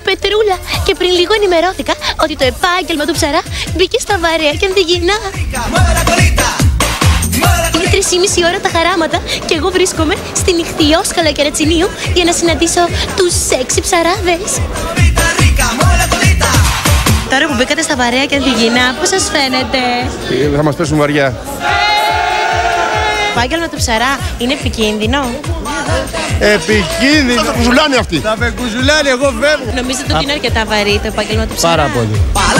Πετρούλα. Και πριν λίγο ενημερώθηκα ότι το επάγγελμα του ψαρά μπήκε στα βαρέα και ανθυγιεινά. Είναι 3,5 ώρα τα χαράματα και εγώ βρίσκομαι στην Ιχθυόσκαλα Κερατσινίου για να συναντήσω τους σεξι ψαράδες. Τώρα που μπήκατε στα βαρέα και ανθυγιεινά, πώς σας φαίνεται? Θα μας πέσουν βαριά. Το επάγγελμα του ψαρά είναι επικίνδυνο? Επικίνδυνο! Θα κουζουλάνε αυτοί. Θα με κουζουλάνε, εγώ φεύγω. Νομίζετε ότι είναι αρκετά βαρύ το επάγγελμα του ψαρά? Πάρα πολύ.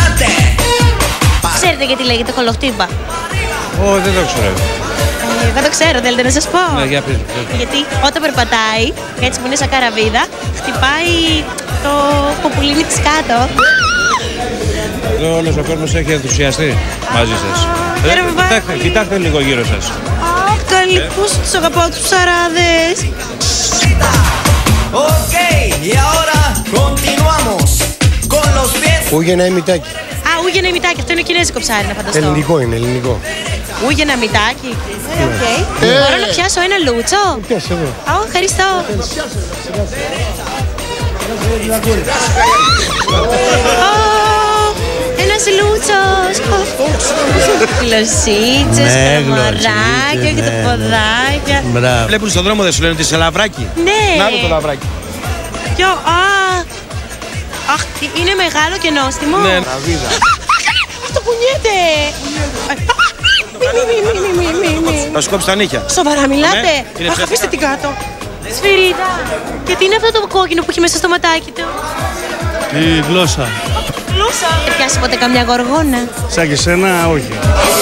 Ξέρετε γιατί λέγεται κολοχτύπα? Δεν το ξέρω. Δεν το ξέρω, θέλετε να σας πω? Ναι, για πες. Γιατί όταν περπατάει, έτσι που είναι σαν καραβίδα, χτυπάει το ποπουλίνι της κάτω. Εδώ όλος ο κόσμος έχει ενθουσιαστεί μαζί σας. Κοιτάξτε λίγο γύρω σας. Αχ, καλή, πώς τους αγαπάω τους ψαράδες. Ούγενα ή μητάκι. Α, ούγενα ημιτάκι, αυτό είναι κινέζικο ψάρι, να φανταστώ. Ελληνικό είναι, ελληνικό. Ούγενα ημιτάκι. Οκ. Μπορώ να πιάσω ένα λούτσο? Πιάσε εδώ. Α, ευχαριστώ. Ένας λούτσος. Γλωσσίτσες, καλαμαράκια και τα ποδάκια. Βλέπουν στον δρόμο, δεν σου λένε ότι είσαι λαβράκι? Ναι. Να το λαβράκι. Ποιο, αχ, είναι μεγάλο και νόστιμο. Ναι. Αυτό κουνιέται. Μη. Θα σου κόψει τα νύχια. Σοβαρά μιλάτε? είναι Αχ, ψεύτικα. αφήστε την κάτω. Σφυρίδα. Και τι είναι αυτό το κόκκινο που έχει μέσα στο ματάκι του? Η γλώσσα. Γλώσσα. Έχει πιάσει ποτέ καμιά γοργόνα? Σαν και σένα, όχι.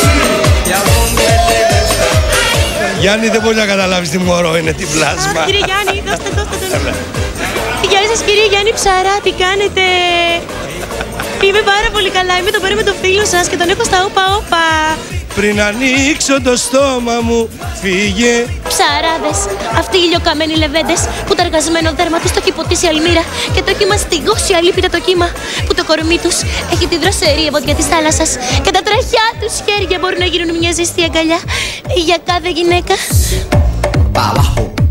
Γιάννη, δεν μπορεί να καταλάβεις τι μωρό είναι, τι πλάσμα. Κύριε Γιάννη, δώστε. Γεια σας κύριε Γιάννη Ψαρά, τι κάνετε? Είμαι πάρα πολύ καλά, είμαι εδώ πέρα με το φίλο σας και τον έχω στα όπα. Πριν ανοίξω το στόμα μου, φύγε. Ψαράδες, αυτοί οι ηλιοκαμένοι λεβέντες που το εργασμένο δέρμα τους το έχει ποτίσει αλμύρα και το έχει μαστιγώσει αλίπητα το κύμα, που το κορμί τους έχει τη δροσερή ευωδιά της θάλασσας και τα τραχιά τους χέρια μπορούν να γίνουν μια ζεστή αγκαλιά για κάθε γυναίκα.